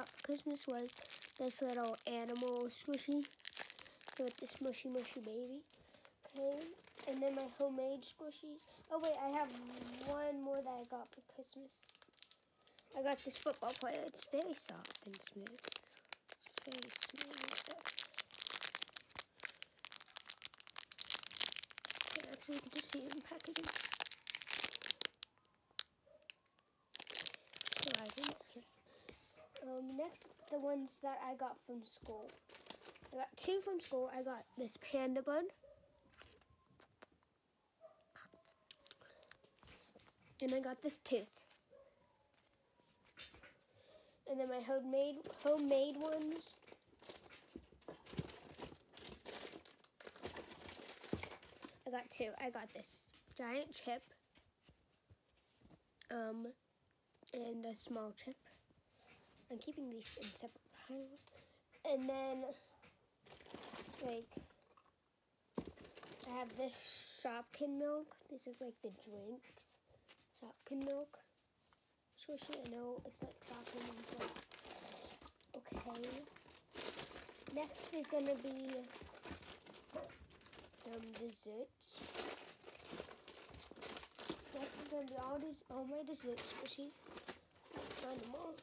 got for Christmas was this little animal squishy with this mushy baby. Okay, and then my homemade squishies. Oh wait, I have one more that I got for Christmas. I got this football player. It's very soft and smooth. It's very smooth and stuff. Okay, actually, you can just see it in packaging. Next, the ones that I got from school. I got two from school. I got this panda bun. And I got this tooth. And then my homemade ones. I got two. I got this giant chip. And a small chip. I'm keeping these in separate piles. And then, like, I have this Shopkin milk. This is like the drinks. Shopkin milk. Squishy, I know it's like Shopkin milk. Okay. Next is gonna be some desserts. Next is gonna be all my dessert squishies. Let's find them all.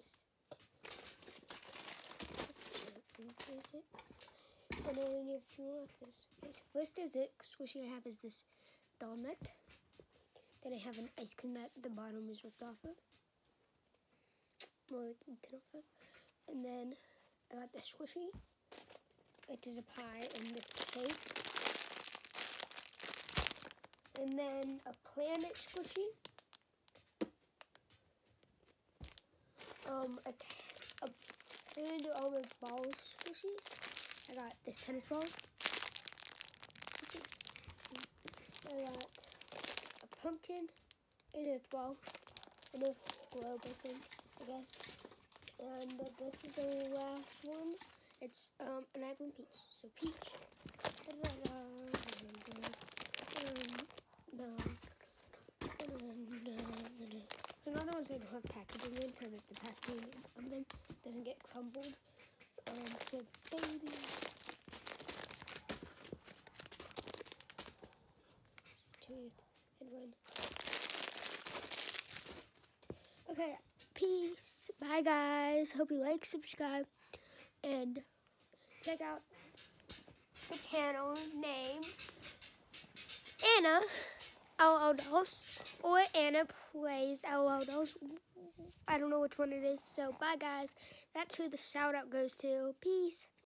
And then if you want this, first dessert squishy I have is this donut. Then I have an ice cream that the bottom is ripped off of. More like eaten off of. And then I got this squishy, which is a pie and this cake. And then a planet squishy. I'm gonna do all my ball squishies. I got this tennis ball. I got a pumpkin, an earth ball, an earth globe, I think, I guess. And this is the last one. It's an apple and peach. So peach. Another ones I don't have packaging in so that the packaging of them doesn't get crumbled. So baby. Tooth and one. Okay, peace. Bye guys. Hope you like, subscribe, and check out the channel name Anna LOL Dolls or Anna Plays LOL Dolls. I don't know which one it is. So bye guys. That's who the shout out goes to. Peace.